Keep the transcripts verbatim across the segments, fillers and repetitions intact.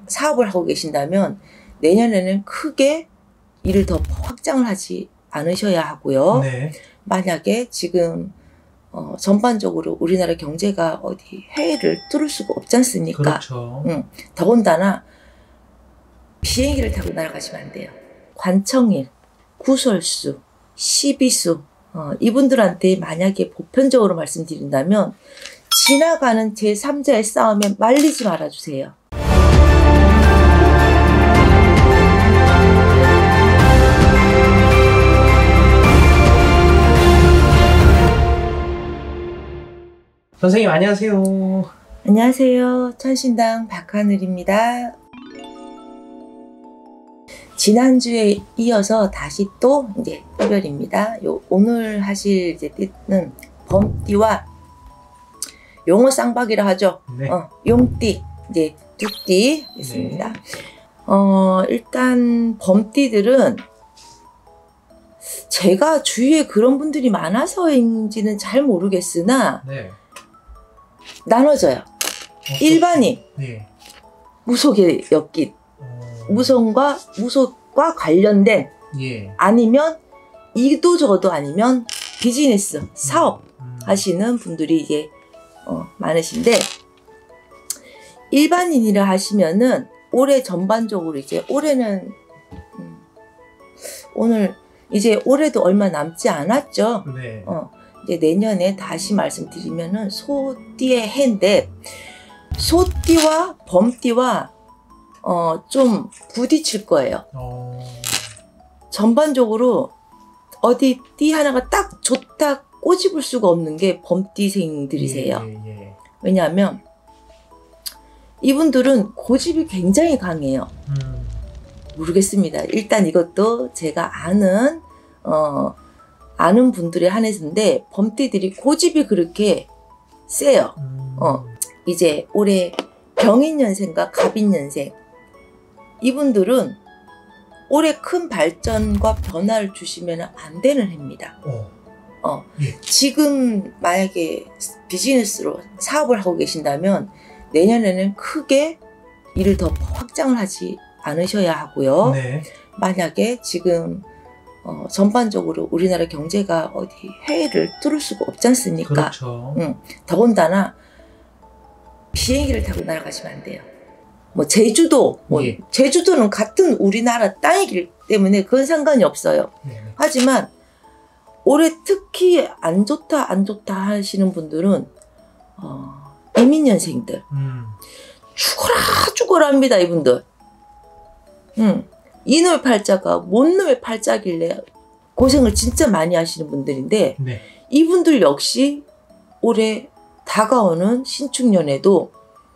사업을 하고 계신다면 내년에는 크게 일을 더 확장을 하지 않으셔야 하고요. 네. 만약에 지금 어, 전반적으로 우리나라 경제가 어디 해외를 뚫을 수가 없지 않습니까? 그렇죠. 응. 더군다나 비행기를 타고 날아가시면 안 돼요. 관청일, 구설수, 시비수 어, 이분들한테 만약에 보편적으로 말씀드린다면 지나가는 제삼자의 싸움에 말리지 말아주세요. 선생님 안녕하세요. 안녕하세요. 천신당 박하늘입니다. 지난주에 이어서 다시 또 이제 해별입니다. 요 오늘 하실 이제 띠는 범띠와 용어 쌍박이라 하죠. 네. 어, 용띠, 이제 두띠 있습니다. 네. 어, 일단 범띠들은 제가 주위에 그런 분들이 많아서인지는 잘 모르겠으나 네. 나눠져요. 어떻게? 일반인, 네. 무속의 엮인, 어... 무속과 무속과 관련된, 예. 아니면 이도 저도 아니면 비즈니스, 사업 음. 하시는 분들이 이제 어, 많으신데, 일반인이라 하시면은 올해 전반적으로 이제 올해는 음, 오늘 이제 올해도 얼마 남지 않았죠. 네. 어, 이제 내년에 다시 말씀드리면은 소띠의 해인데, 소띠와 범띠와 어, 좀 부딪힐 거예요. 어... 전반적으로 어디 띠 하나가 딱 좋다 꼬집을 수가 없는 게 범띠생들이세요. 예, 예, 예. 왜냐하면 이분들은 고집이 굉장히 강해요. 음. 모르겠습니다. 일단 이것도 제가 아는 어, 아는 분들에 한해서인데 범띠들이 고집이 그렇게 세요. 음. 어, 이제 올해 병인년생과 갑인년생 이분들은 올해 큰 발전과 변화를 주시면 안 되는 해입니다. 어. 어, 예. 지금 만약에 비즈니스로 사업을 하고 계신다면 내년에는 크게 일을 더 확장을 하지 않으셔야 하고요. 네. 만약에 지금 어, 전반적으로 우리나라 경제가 어디 해외를 뚫을 수가 없지 않습니까? 그렇죠. 응. 더군다나 비행기를 타고 날아가시면 안 돼요. 뭐 제주도, 뭐 예. 제주도는 같은 우리나라 땅이기 때문에 그건 상관이 없어요. 네. 하지만 올해 특히 안 좋다 안 좋다 하시는 분들은 어, 이민년생들 음. 죽어라 죽어라 합니다. 이분들. 응. 이놈의 팔자가 뭔 놈의 팔자길래 고생을 진짜 많이 하시는 분들인데, 네. 이분들 역시 올해 다가오는 신축년에도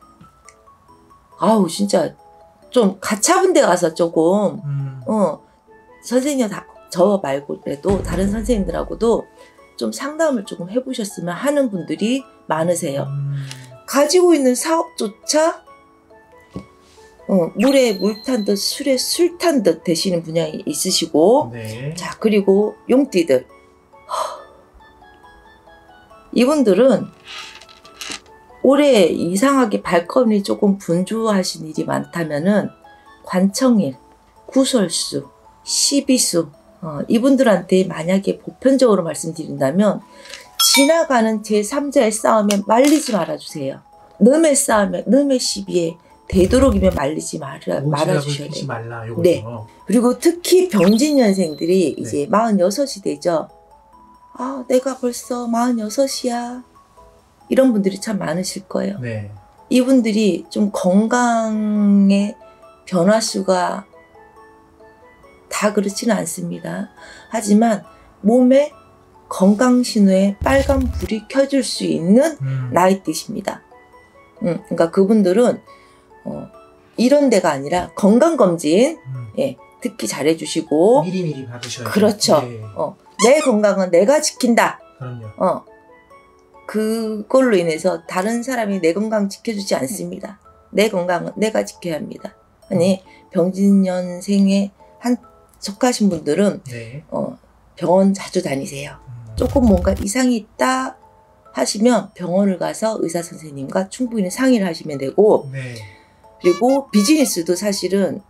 아우 진짜 좀 가차분 데 가서 조금 음. 어 선생님 다, 저 말고라도 다른 선생님들하고도 좀 상담을 조금 해보셨으면 하는 분들이 많으세요. 음. 가지고 있는 사업조차 어, 물에 물 탄 듯 술에 술 탄 듯 되시는 분야에 있으시고, 네. 자 그리고 용띠들 이분들은 올해 이상하게 발걸음이 조금 분주하신 일이 많다면은 관청일, 구설수, 시비수 어, 이분들한테 만약에 보편적으로 말씀드린다면 지나가는 제삼자의 싸움에 말리지 말아주세요. 남의 싸움에, 남의 시비에 되도록이면 말리지 말아, 말아주셔야 돼요. 말라, 요거죠. 네. 그리고 특히 병진년생들이 네. 이제 마흔여섯이 되죠. 아, 내가 벌써 마흔여섯이야. 이런 분들이 참 많으실 거예요. 네. 이분들이 좀 건강의 변화수가 다 그렇지는 않습니다. 하지만 몸에 건강 신호에 빨간 불이 켜줄 수 있는 음. 나이대십니다. 음, 그러니까 그분들은 어, 이런 데가 아니라 건강검진 음. 예, 특히 잘해주시고 미리미리 받으셔야 그렇죠. 네. 어, 내 건강은 내가 지킨다. 그럼요. 어, 그걸로 인해서 다른 사람이 내 건강 지켜주지 않습니다. 내 건강은 내가 지켜야 합니다. 아니 병진년생에 한 속하신 분들은 네. 어, 병원 자주 다니세요. 음. 조금 뭔가 이상이 있다 하시면 병원을 가서 의사 선생님과 충분히 상의를 하시면 되고, 네. 그리고 비즈니스도 사실은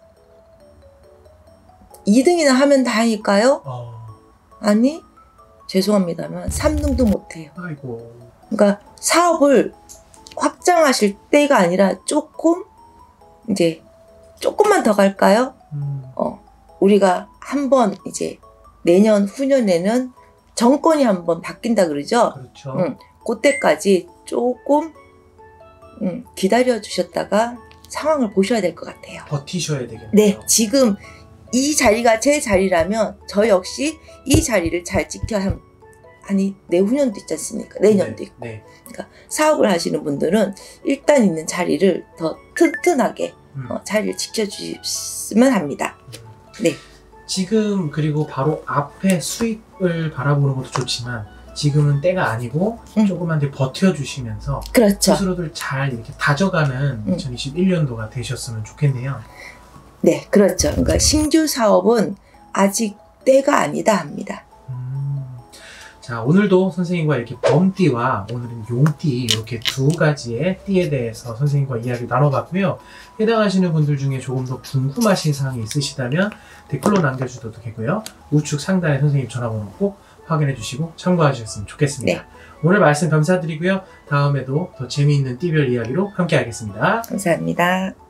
이 등이나 하면 다니까요? 어. 아니, 죄송합니다만 삼 등도 못해요. 아이고. 그러니까 사업을 확장하실 때가 아니라 조금 이제 조금만 더 갈까요? 음. 어, 우리가 한번 이제 내년 후년에는 정권이 한번 바뀐다 그러죠. 그렇죠. 응, 그때까지 조금 음, 기다려 주셨다가 상황을 보셔야 될 것 같아요. 버티셔야 되겠네요. 네, 지금 이 자리가 제 자리라면 저 역시 이 자리를 잘 지켜야 함, 아니 내후년도 있지 않습니까? 내년도 네, 있고. 네. 그러니까 사업을 하시는 분들은 일단 있는 자리를 더 튼튼하게 음. 어, 자리를 지켜주시면 합니다. 네. 지금 그리고 바로 앞에 수익을 바라보는 것도 좋지만 지금은 때가 아니고 음. 조금만 더 버텨주시면서 그렇죠. 스스로들 잘 이렇게 다져가는 음. 이천이십일 년도가 되셨으면 좋겠네요. 네, 그렇죠. 그러니까 신규 사업은 아직 때가 아니다 합니다. 음. 자, 오늘도 선생님과 이렇게 범띠와 오늘은 용띠 이렇게 두 가지의 띠에 대해서 선생님과 이야기 나눠봤고요. 해당하시는 분들 중에 조금 더 궁금하신 사항이 있으시다면 댓글로 남겨주셔도 되고요. 우측 상단에 선생님 전화번호 꼭 확인해 주시고 참고하셨으면 좋겠습니다. 네. 오늘 말씀 감사드리고요. 다음에도 더 재미있는 띠별 이야기로 함께 하겠습니다. 감사합니다.